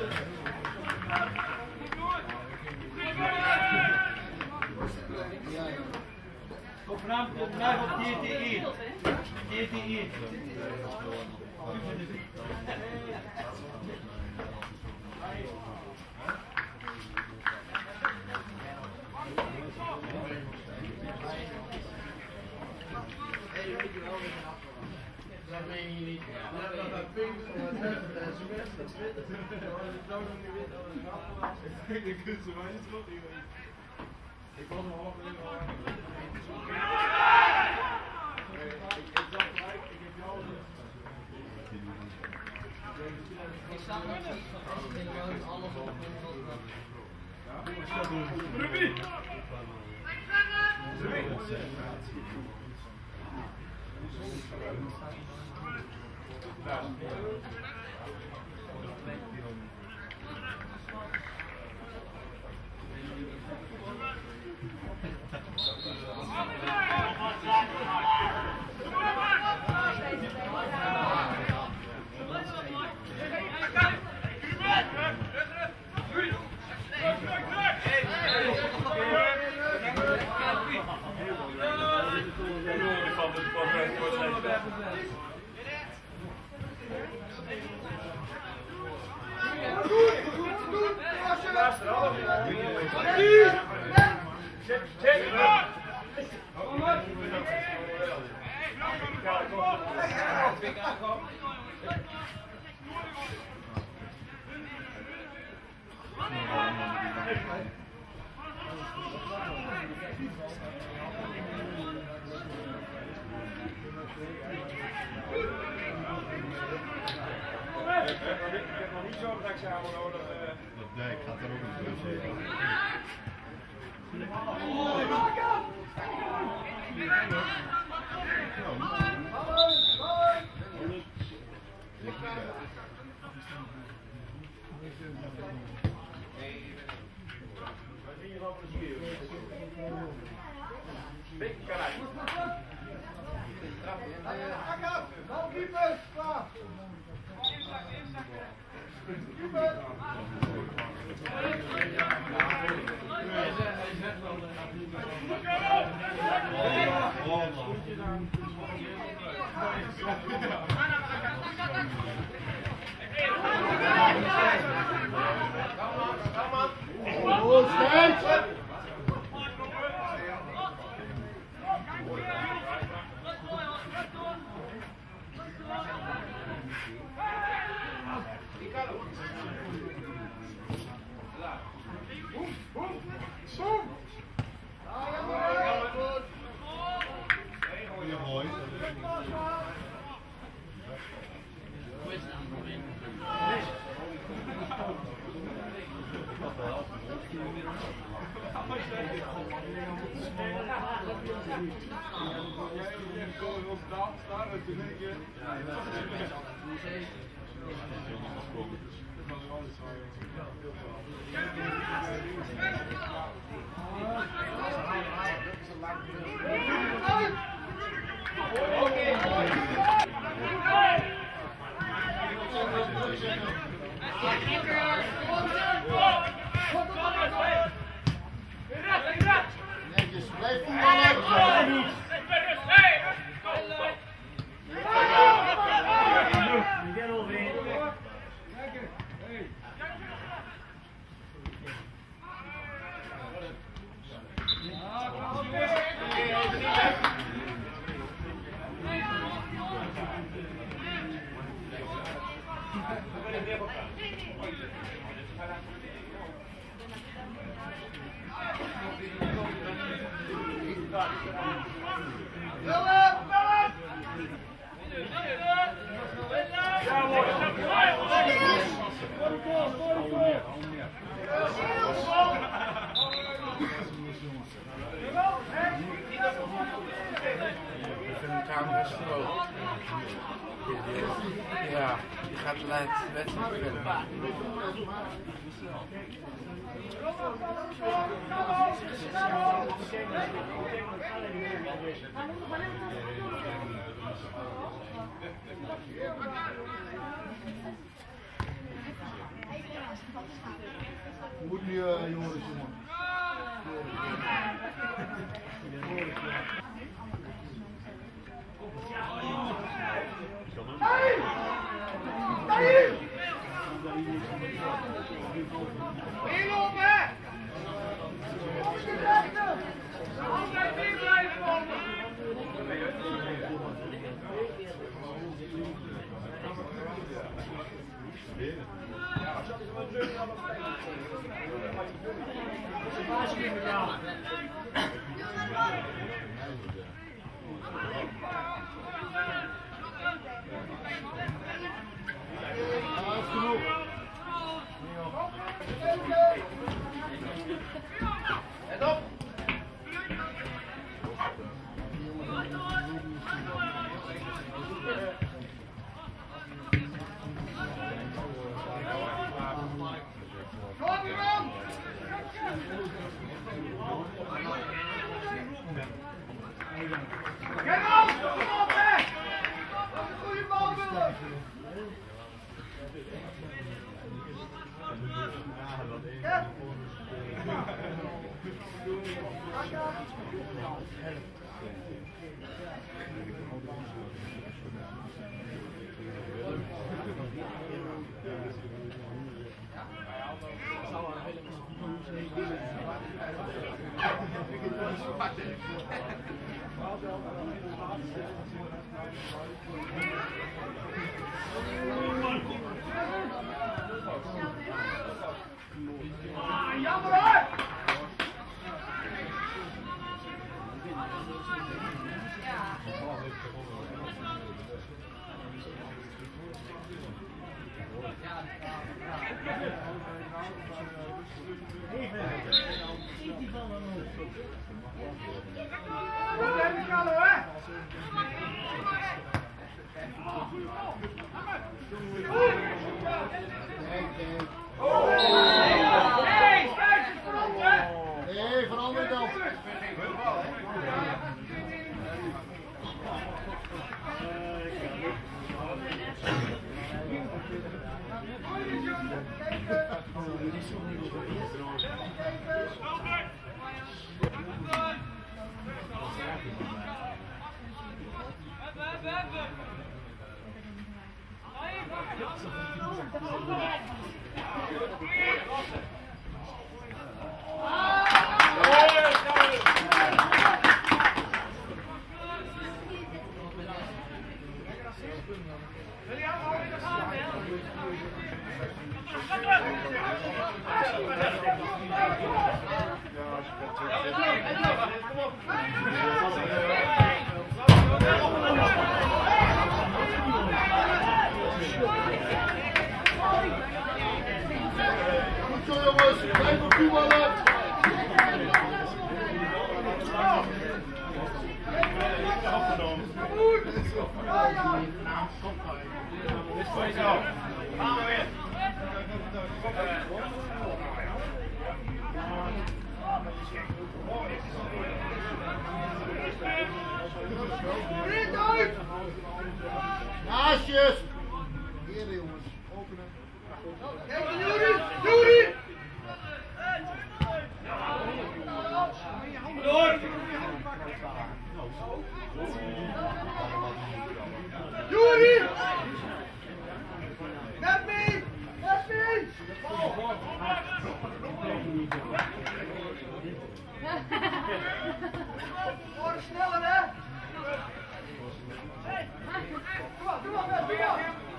Kom vanavond blijf op DTI. DTI. Dat meen je niet. Dat pink van het ik was nog half in ik zag dat alles op Nee, ik ga het er ook niet voor. Ja, die gaat de wedstrijd verder. Goed nu, Joris, jongen. Hey! Hey! Inlopen, hè! Altijd niet blijven lopen! Let op! Kom je man! Kijk op! Kom op, hè! Dat is een goede bal, Willem! Ja. Jammer hoor! Blijven kallen hoor! Hey, spuitjes voorop hè! Nee, van de andere kant. Goed zo jongens, blijf op voetballen! Dit is voor jezelf. Gaan we weer. Naastjes! Heren jongens, openen. Kijk, Juri! Door! Juri! Net mee! Net mee! Word sneller, hè! Kom op, kom op, kom op!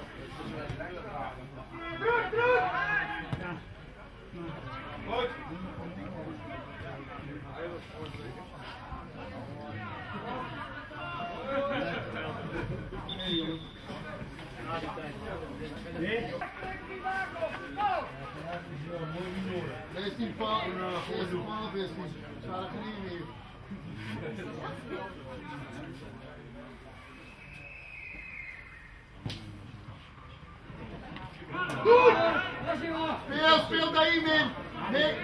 Terug, terug! Goed. Wees niet paal, wees niet paal, wees niet. Ga er geen meer. Goed! Speel daarin in. Nee.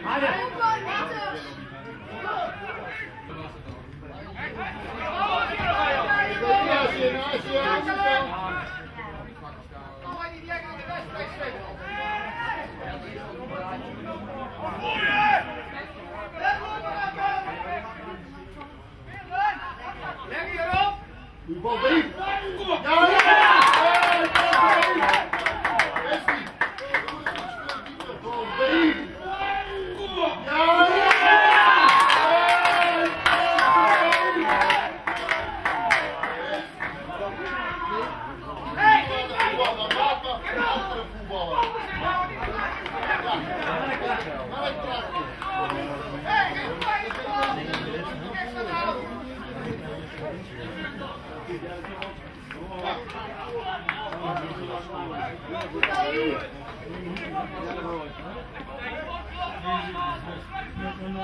Kan wij niet lekker aan de wedstrijd spelen?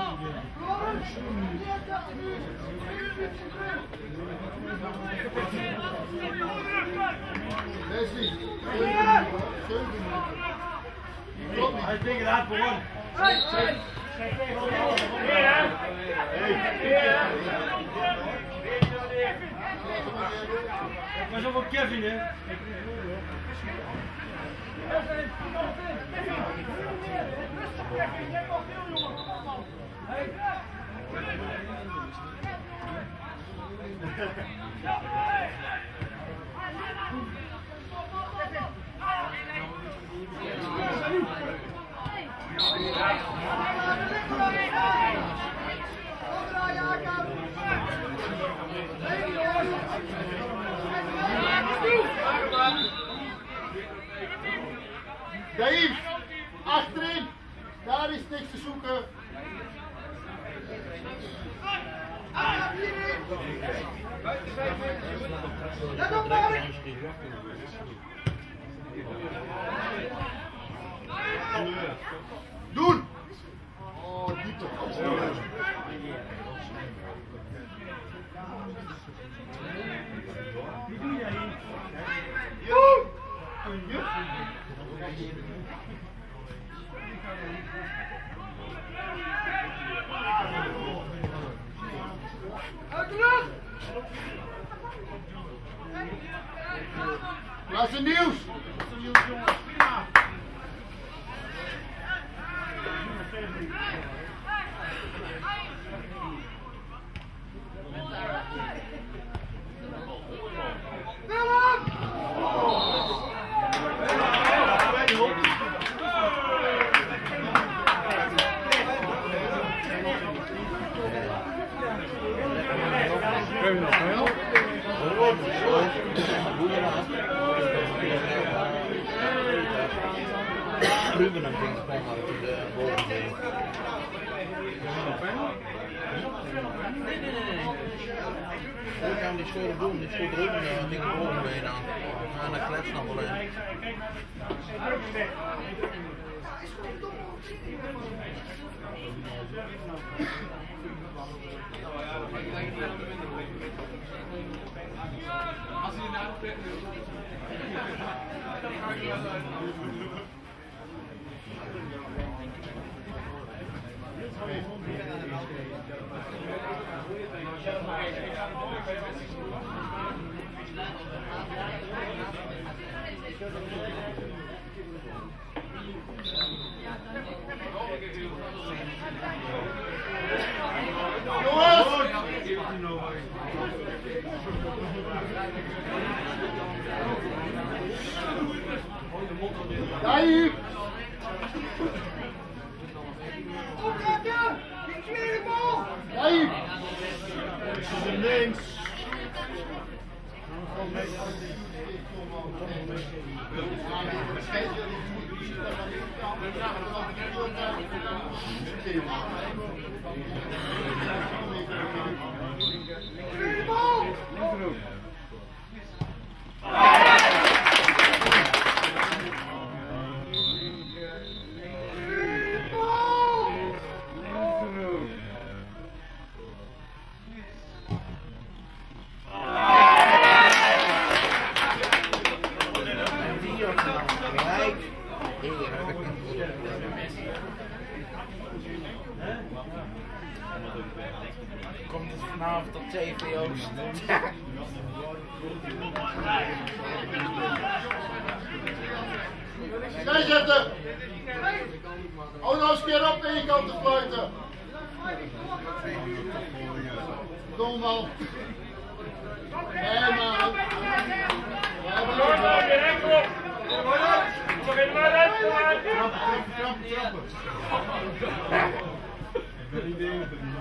Leslie, 7 minuten. Hij is tegen de haat begonnen. Het was ook Kevin, hè? Dave, achterin, daar is niks te zoeken. Doen! Oh, diepte. Wie doe jij hier? Laat ze nieuws! Ruben hem ging spelen naar de volgende. Ik kan die schoren doen, die schoot Ruben tegen de volgende been aan. En dan klets nog wel in. Dave! Dave! Links! Komt het vanavond op TV Oost? Jij zetten! Hou nou eens een keer op naar je kant te fluiten! Kom man! Hé man! We hebben nog Ik ben niet de enige die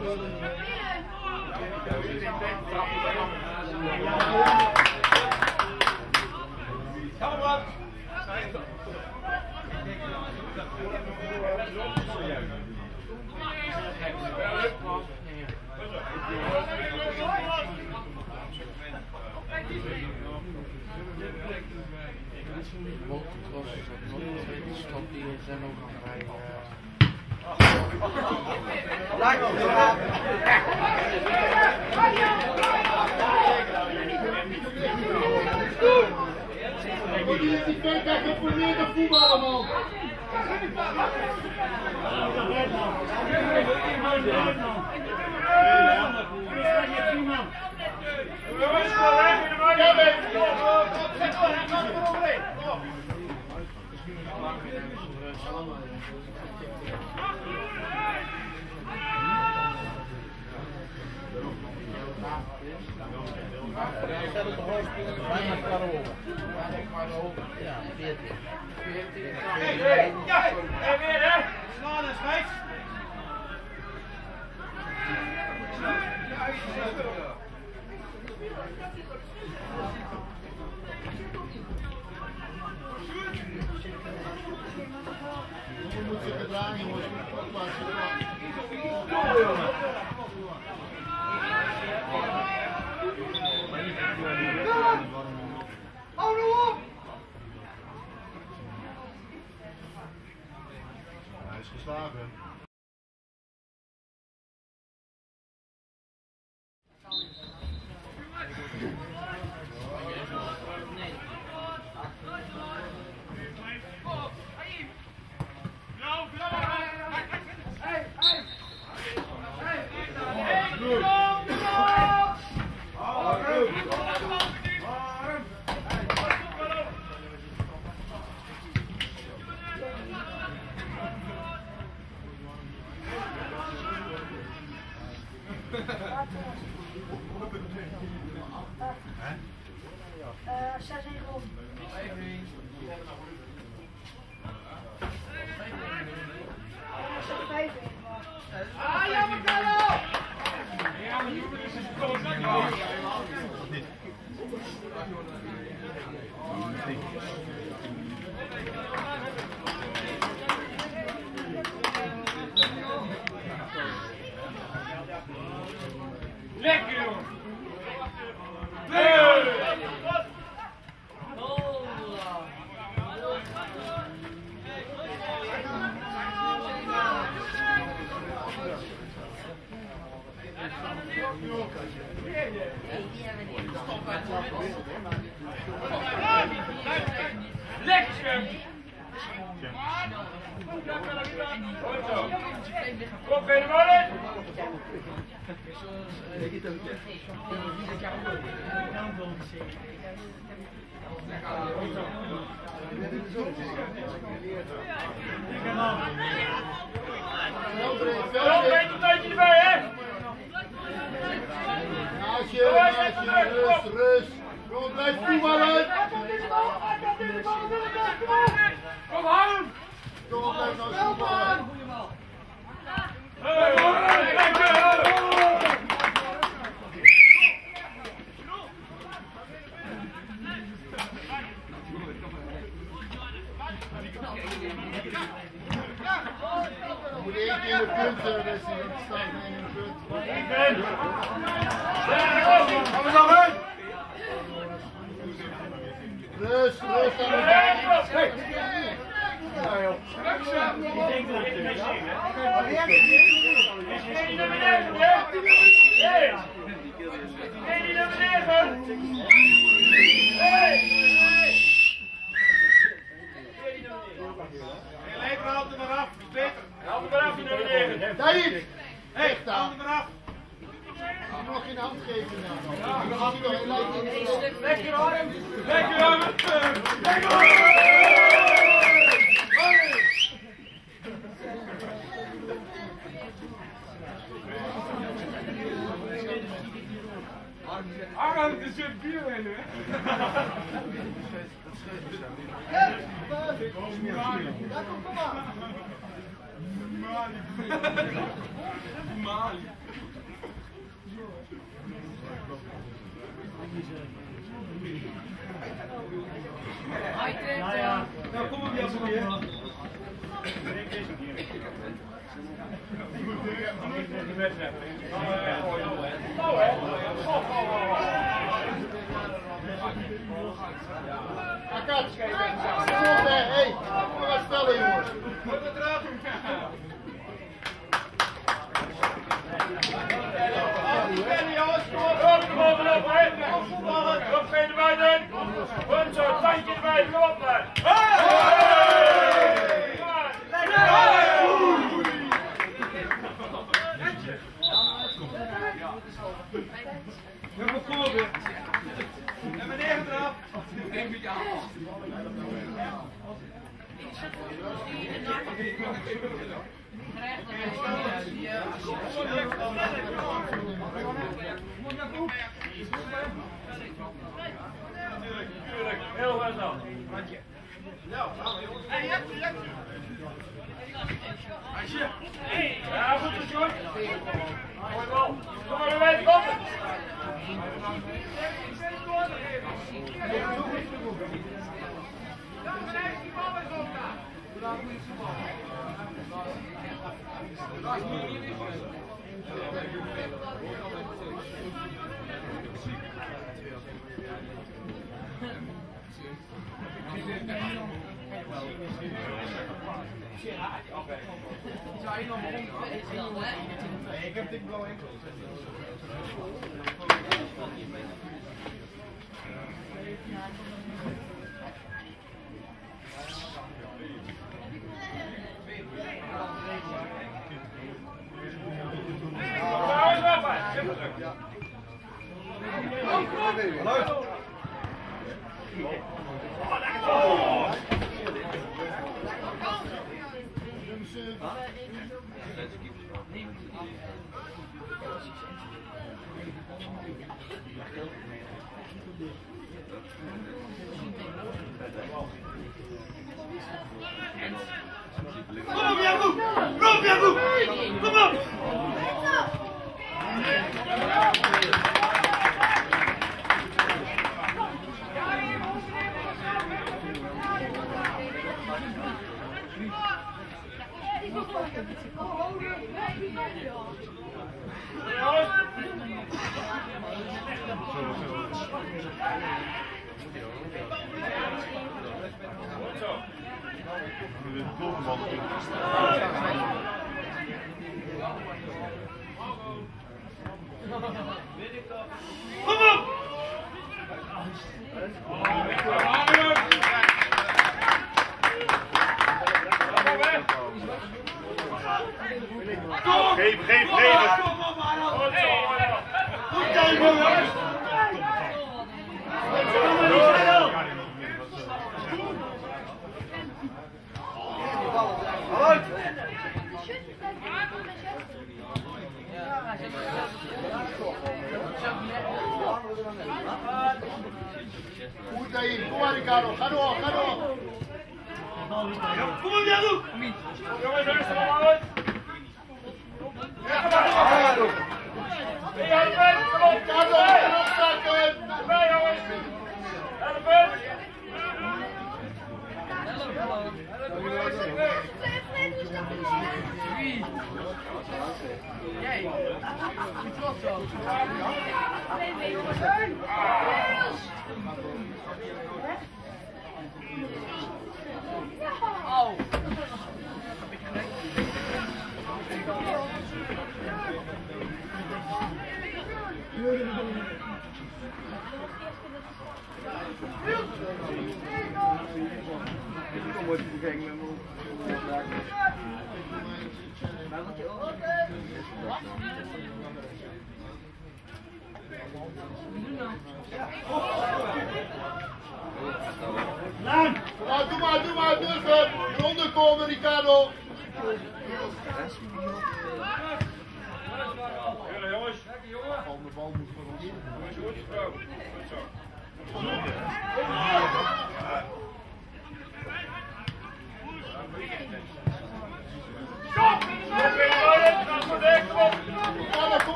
Kom op! Motocross is ook nog een stad die zijn ook aan het rijden. Wat is die vent daar geformeerd op voetballen, man? Ja, 14. Ja, en weer hè? Slaan en schijf. Je moet zich gedragen, jongens. Hou nou op! Hij is geslagen. Lekker jongen! Lekker! Kom, ben je maar in! Wel een beetje tijdje erbij, hè? Naastje, rust. Jongen, blijf voetballen. Kom, hou hem! Jongen, blijf nou voetballen. Je moet één keer in de punt hebben, dus je staat in de punt. Gaan we nog uit! Rust aan de bal. Ja, joh. Ik denk dat dit niet zien, hè? Is geen naar beneden, hè? Hé! Geen naar beneden! Hé! Lekker, haal er maar af, Peter. Haal er maar af, naar beneden. David! Hé, haal er maar af. Ik moet nog geen hand geven nou. Dan gaat hij nog heel lekker. Lekker, Arm! Lekker, Arm! Lekker, Arm! Arm, het is een bier in, hè? Ja, kom maar. Mali. Nou, kom op, Jasper weer. Akat, hey, kom maar wat stellen jongens. Goed zo, tandje erbij, kom op man. Kom op, en meneer eraf. Een beetje aan. Tuurlijk, heel goed zo. Ja, goed is goed. Mooi bal. Kom maar erbij, kom. Ik heb dik blauw enkel. Geef. Goed daarin, kom maar Ricardo, ga door. Kom op, Jacob! Jongens, rustig allemaal uit! Ja, kom maar! Kom op, Ricardo, opstarten! erbij jongens! Helpen! Doe maar, durven! Eronder komen, Ricardo! Jongens! De bal moet voor ons. Goed zo.